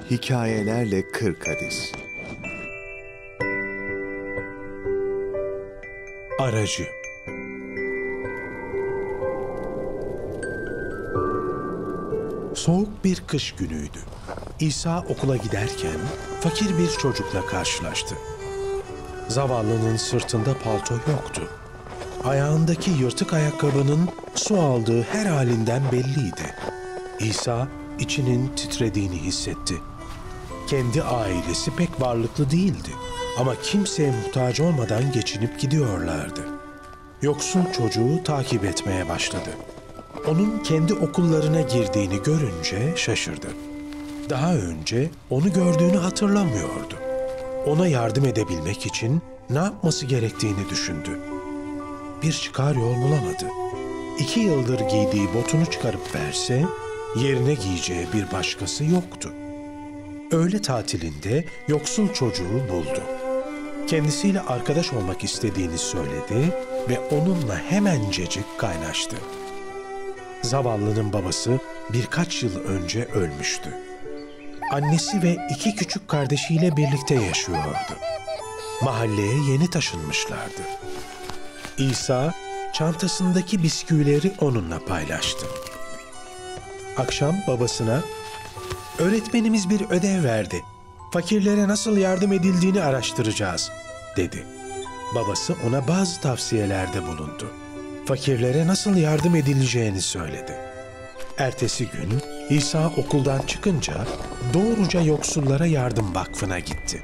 Hikayelerle 40 hadis. Aracı. Soğuk bir kış günüydü. İsa okula giderken fakir bir çocukla karşılaştı. Zavallının sırtında palto yoktu. Ayağındaki yırtık ayakkabının su aldığı her halinden belliydi. İsa içinin titrediğini hissetti. Kendi ailesi pek varlıklı değildi ama kimseye muhtaç olmadan geçinip gidiyorlardı. Yoksul çocuğu takip etmeye başladı. Onun kendi okullarına girdiğini görünce şaşırdı. Daha önce onu gördüğünü hatırlamıyordu. Ona yardım edebilmek için ne yapması gerektiğini düşündü. Bir çıkar yol bulamadı. 2 yıldır giydiği botunu çıkarıp verse, yerine giyeceği bir başkası yoktu. Öğle tatilinde yoksul çocuğu buldu. Kendisiyle arkadaş olmak istediğini söyledi ve onunla hemencecik kaynaştı. Zavallının babası birkaç yıl önce ölmüştü. Annesi ve 2 küçük kardeşiyle birlikte yaşıyordu. Mahalleye yeni taşınmışlardı. İsa çantasındaki bisküvileri onunla paylaştı. Akşam babasına, "Öğretmenimiz bir ödev verdi. Fakirlere nasıl yardım edildiğini araştıracağız," dedi. Babası ona bazı tavsiyelerde bulundu. Fakirlere nasıl yardım edileceğini söyledi. Ertesi gün İsa okuldan çıkınca doğruca Yoksullara Yardım Vakfı'na gitti.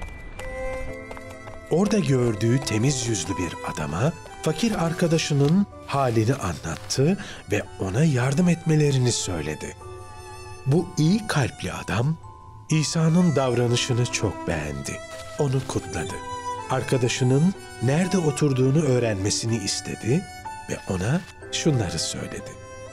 Orada gördüğü temiz yüzlü bir adama fakir arkadaşının halini anlattı ve ona yardım etmelerini söyledi. Bu iyi kalpli adam İsa'nın davranışını çok beğendi. Onu kutladı. Arkadaşının nerede oturduğunu öğrenmesini istedi ve ona şunları söyledi.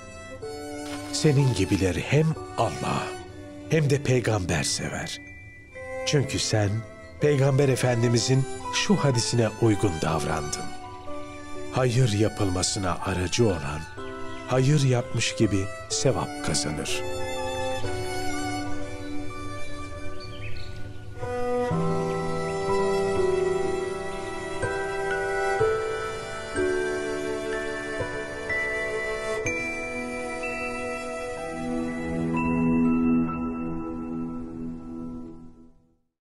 "Senin gibileri hem Allah hem de peygamber sever. Çünkü sen Peygamber Efendimizin şu hadisine uygun davrandın. Hayır yapılmasına aracı olan, hayır yapmış gibi sevap kazanır."